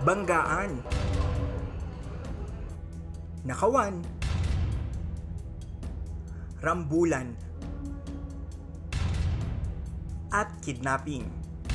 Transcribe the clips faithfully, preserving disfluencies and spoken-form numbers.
banggaan, nakawan, rambulan, at kidnapping.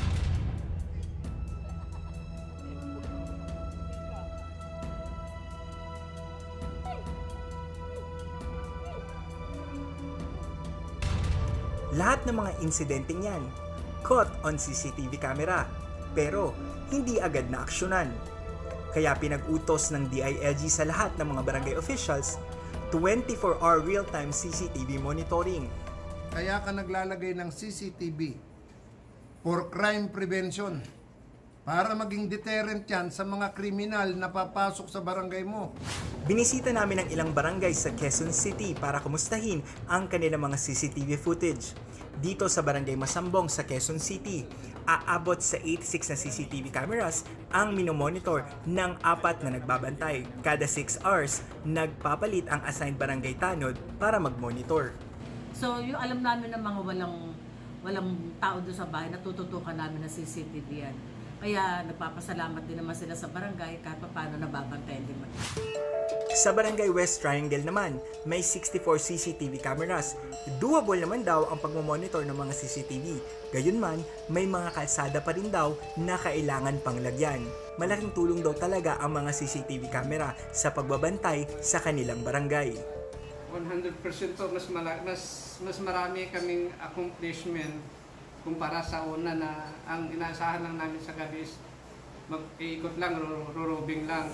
Lahat ng mga insidenteng yan, caught on C C T V camera, pero hindi agad na aksyonan. Kaya pinag-utos ng D I L G sa lahat ng mga barangay officials, twenty-four hour real-time C C T V monitoring. Kaya ka naglalagay ng C C T V for crime prevention para maging deterrent yan sa mga kriminal na papasok sa barangay mo. Binisita namin ang ilang barangay sa Quezon City para kumustahin ang kanilang mga C C T V footage. Dito sa Barangay Masambong sa Quezon City, aabot sa eighty-six na C C T V cameras ang minomonitor ng apat na nagbabantay. Kada six hours, nagpapalit ang assigned barangay tanod para mag-monitor. So yung alam namin ng mga walang, walang tao doon sa bahay, natututukan namin ng C C T V yan. Kaya nagpapasalamat din naman sila sa barangay kahit pa paano nababantayan din. Sa Barangay West Triangle naman, may sixty-four C C T V cameras. Doable naman daw ang pagmamonitor ng mga C C T V. Gayunman, may mga kalsada pa rin daw na kailangan pang lagyan. Malaking tulong daw talaga ang mga C C T V camera sa pagbabantay sa kanilang barangay. one hundred percent to mas, mas, mas marami kaming accomplishment kumpara sa una na ang inaasahan lang namin sa gabi is mag-iikot lang, rurubing lang.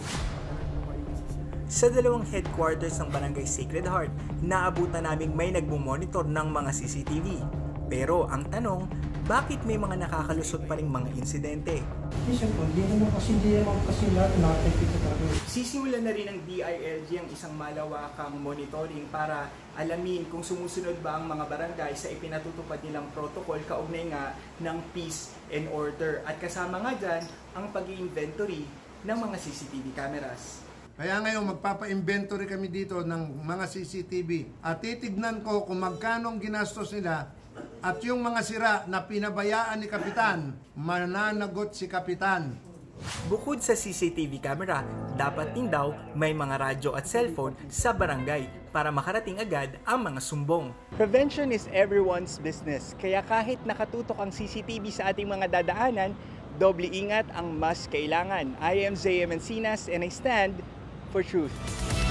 Sa dalawang headquarters ng Barangay Sacred Heart, naabutan naming may nagmumonitor ng mga C C T V. Pero ang tanong, bakit may mga nakakalusot pa ring mga insidente? Minsan po, hindi naman kasi, hindi naman kasi lahat nakakita tayo. Sisimulan na rin ng D I L G ang isang malawakang monitoring para alamin kung sumusunod ba ang mga barangay sa ipinatutupad nilang protocol kaugnay nga ng peace and order. At kasama nga dyan ang pag-i-inventory ng mga C C T V cameras. Kaya ngayon magpapa-inventory kami dito ng mga C C T V at titignan ko kung magkano ang ginastos nila at yung mga sira na pinabayaan ni Kapitan, mananagot si Kapitan. Bukod sa C C T V camera, dapat din daw may mga radyo at cellphone sa barangay para makarating agad ang mga sumbong. Prevention is everyone's business, kaya kahit nakatutok ang C C T V sa ating mga dadaanan, doble ingat ang mas kailangan. I am Zay Encinas and I stand for truth.